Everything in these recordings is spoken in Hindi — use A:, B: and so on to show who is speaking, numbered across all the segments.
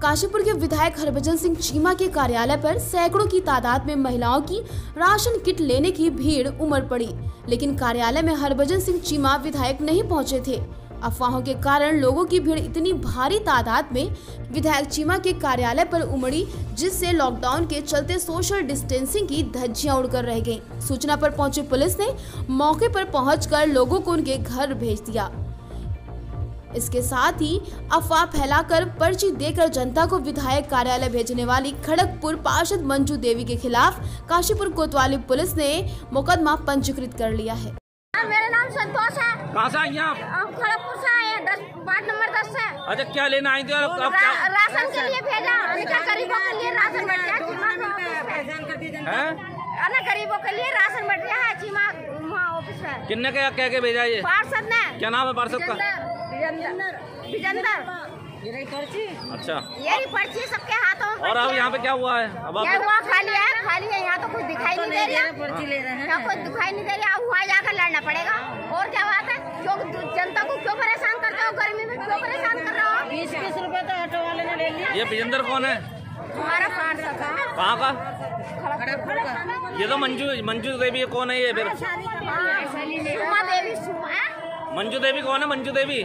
A: काशीपुर के विधायक हरभजन सिंह चीमा के कार्यालय पर सैकड़ों की तादाद में महिलाओं की राशन किट लेने की भीड़ उमड़ पड़ी, लेकिन कार्यालय में हरभजन सिंह चीमा विधायक नहीं पहुंचे थे। अफवाहों के कारण लोगों की भीड़ इतनी भारी तादाद में विधायक चीमा के कार्यालय पर उमड़ी, जिससे लॉकडाउन के चलते सोशल डिस्टेंसिंग की धज्जियां उड़कर रह गईं। सूचना पर पहुंची पुलिस ने मौके पर पहुंचकर लोगों को उनके घर भेज दिया। इसके साथ ही अफवाह फैलाकर पर्ची देकर जनता को विधायक कार्यालय भेजने वाली खड़गपुर पार्षद मंजू देवी के खिलाफ काशीपुर कोतवाली पुलिस ने मुकदमा पंजीकृत कर लिया है।
B: मेरा नाम संतोष है।
C: कहाँ से आई आप?
B: खड़गपुर से आए हैं, वार्ड नंबर 10 से।
C: अच्छा, क्या लेना आई थी और अब क्या?
B: राशन के लिए भेजा, गरीबों के लिए राशन बढ़ गया है, गरीबों के लिए राशन बढ़ गया है चीमा ऑफिस में।
C: किन्ने क्या कह के भेजा ये?
B: पार्षद ने।
C: क्या नाम है पार्षद का?
B: विजेंदर।
C: यही पर्ची? अच्छा,
B: यही पर्ची सबके हाथों में।
C: और अब यहाँ पे क्या हुआ है? अब
B: क्या हुआ? खाली है, यहाँ तो कुछ दिखाई नहीं दे रहा। पर्ची ले रहे हैं, क्या कुछ दिखाई नहीं दे रहा। वहाँ जाकर लड़ना पड़ेगा। और क्या बात है, क्यों जनता को क्यों परेशान करते हो? गर्मी में क्यों परेशान कर रहे हो? 20 रुपए तो ऑटो वाले ने ले लिया।
C: ये विजेंदर कौन है?
B: हमारा पार्षद है।
C: कहाँ का? ये तो मंजू देवी कौन है ये फिर? मंजू देवी कौन है? मंजू देवी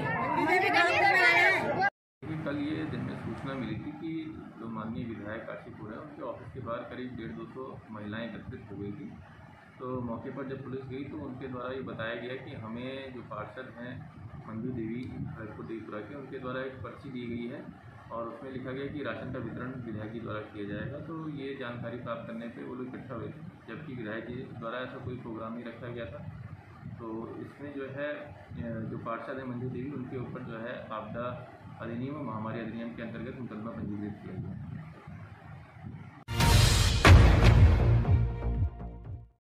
D: कल ये दिन में सूचना मिली थी कि जो माननीय विधायक काशीपुर है उनके ऑफिस के बाहर करीब 150-200 महिलाएं एकत्रित हो गई थी। तो मौके पर जब पुलिस गई तो उनके द्वारा ये बताया गया कि हमें जो पार्षद हैं मंजू देवी खड़गपुर देवीपुरा के, उनके द्वारा एक पर्ची दी गई है और उसमें लिखा गया कि राशन का वितरण विधायक जी द्वारा किया जाएगा। तो ये जानकारी प्राप्त करने पर वो लोग इकट्ठा हुए थे, जबकि विधायक जी द्वारा ऐसा कोई प्रोग्राम नहीं रखा गया था। तो इसमें जो है जो पार्षद है मंजू देवी, उनके ऊपर जो है आपदा अधिनियम और महामारी अधिनियम के अंतर्गत मुकदमा पंजीकृत किया गया।